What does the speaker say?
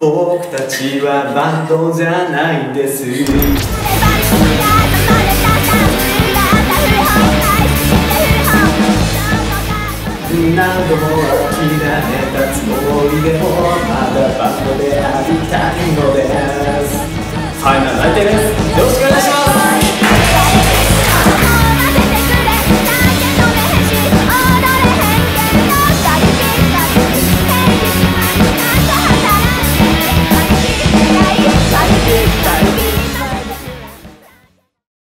僕たちはバンドじゃないんです。何度も諦めたつもりでもまだバンドでありたいのです。ファイナル内定です。